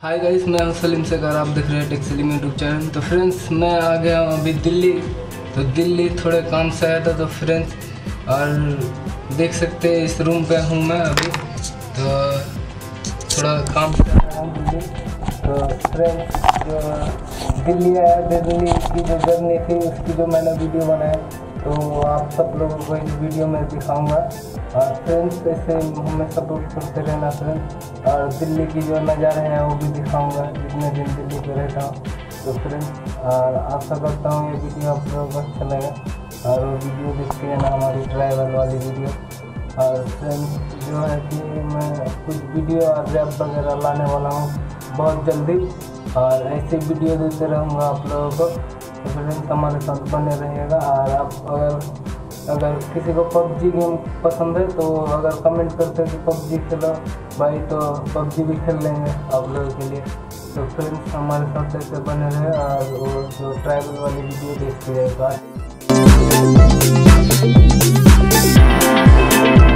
Hi guys, मैं हूं सलीम से अगर आप देख रहे हैं टेक-सेलिम यूट्यूब चैनल। तो फ्रेंड्स, मैं आ गया हूं अभी दिल्ली। तो दिल्ली थोड़े काम से आया था तो फ्रेंड्स, और देख सकते हैं इस रूम पे हूं मैं अभी। तो थोड़ा काम से आया हूं दिल्ली। तो फ्रेंड्स, जो दिल्ली आया, दिल्ली की जो जर्नी थी उसकी जो मैंने वीडियो बनाया तो आप सब लोगों को इस वीडियो में दिखाऊंगा। और फ्रेंड्स, ऐसे हमें सपोर्ट करते रहना फ्रेंड्स। और दिल्ली की जो नज़ारे हैं वो भी दिखाऊंगा जितने दिन दिल्ली पे रहता हूँ। तो फ्रेंड्स, और आशा करता हूँ ये वीडियो आप लोगों को अच्छा लगा और वो वीडियो देखते हैं ना, हमारी ट्रैवल वाली वीडियो। और फ्रेंड्स, जो है कि मैं कुछ वीडियो और रैप वगैरह लाने वाला हूँ बहुत जल्दी, और ऐसे वीडियो देते रहूँगा आप लोगों को। तो फ्रेंड्स, हमारे साथ बने रहिएगा। और आप अगर किसी को पबजी गेम पसंद है तो अगर कमेंट करते हैं कि पबजी खेलो भाई, तो पबजी भी खेल लेंगे आप लोगों के लिए। तो फ्रेंड्स, हमारे साथ ऐसे बने रहे और वो जो ट्रैवल वाली वीडियो देखते रहेगा।